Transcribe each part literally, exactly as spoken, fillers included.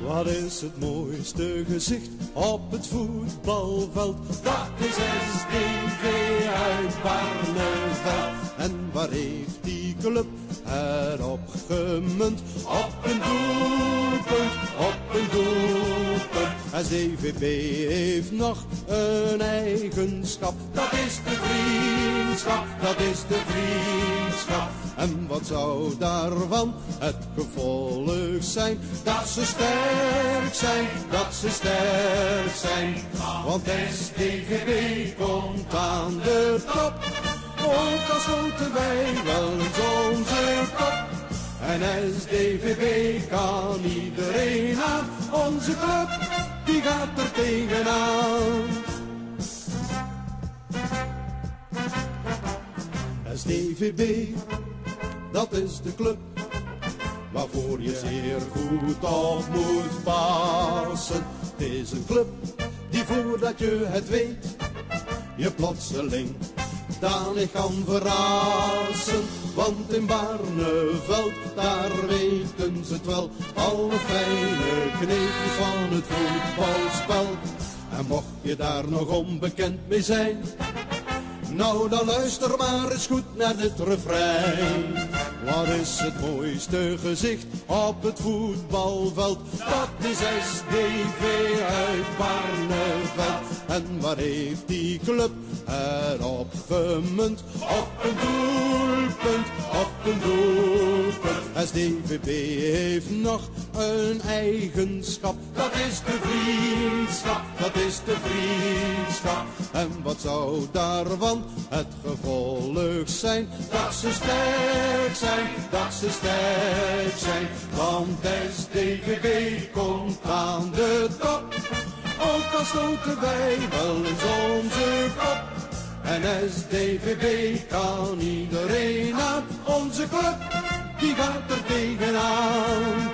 Wat is het mooiste gezicht op het voetbalveld? Dat is S D V uit Barneveld. En waar heeft die club erop gemunt? Op een doelpunt, op een doelpunt. S D V B heeft nog een eigenschap. Dat is de vriendschap, dat is de vriendschap. En wat zou daarvan het gevolg zijn? Dat ze sterk zijn, dat ze sterk zijn. Want S D V B komt aan de top. Ook al stoten wij wel eens onze kop. En S D V B kan iedereen aan. Onze club, die gaat er tegenaan. S D V B, dat is de club waarvoor je zeer goed op moet passen. Het is een club die voordat je het weet, je plotseling danig kan verrassen. Want in Barneveld, daar weten ze het wel, alle fijne kneepjes van het voetbalspel. En mocht je daar nog onbekend mee zijn, nou dan luister maar eens goed naar dit refrein. Wat is het mooiste gezicht op het voetbalveld? Dat is S D V uit Barneveld. En waar heeft die club erop gemunt? Op een doelpunt, op een doelpunt. S D V B heeft nog een eigenschap. Dat is de vriendschap, dat is de vriendschap. En wat zou daarvan het gevolg zijn? Dat ze sterk zijn, dat ze sterk zijn. Want S D V B komt aan de top. Ook al stoten wij wel eens onze kop. En S D V B kan iedereen aan. Onze club, die gaat er tegenaan.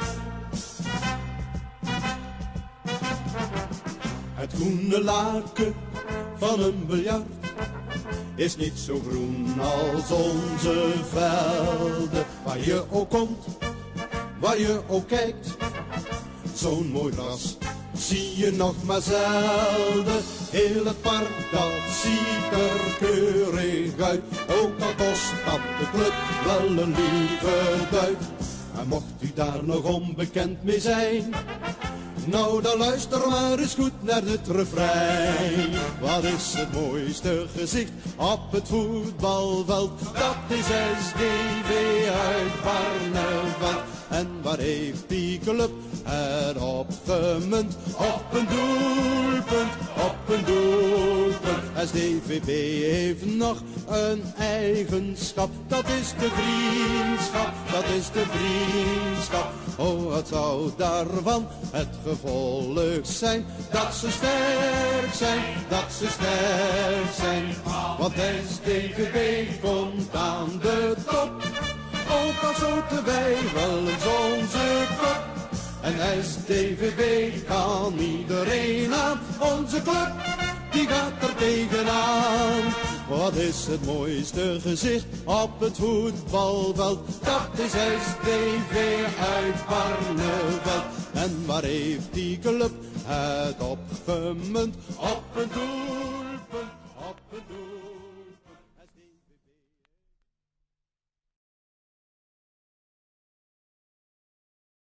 Het groene laken van een biljart is niet zo groen als onze velden. Waar je ook komt, waar je ook kijkt, zo'n mooi gras zie je nog maar zelden. Heel het park, dat ziet er keurig uit. Ook al kost dat de club wel een lieve duit. En mocht u daar nog onbekend mee zijn, nou dan luister maar eens goed naar dit refrein. Wat is het mooiste gezicht op het voetbalveld? Dat is S D V uit Barneveld. En waar heeft die club erop gemunt? Op een doelpunt, op een doelpunt. S D V B heeft nog een eigenschap. Dat is de vriendschap, dat is de vriendschap. Oh, wat zou daarvan het gevolg zijn? Dat ze sterk zijn, dat ze sterk zijn. Want S D V B komt aan de top. Ook al stoten wij wel eens onze kop. En S D V B kan iedereen aan. Onze club, die gaat er tegenaan. Wat is het mooiste gezicht op het voetbalveld? Dat is S D V uit Barneveld. En waar heeft die club het op gemunt? Op een doel.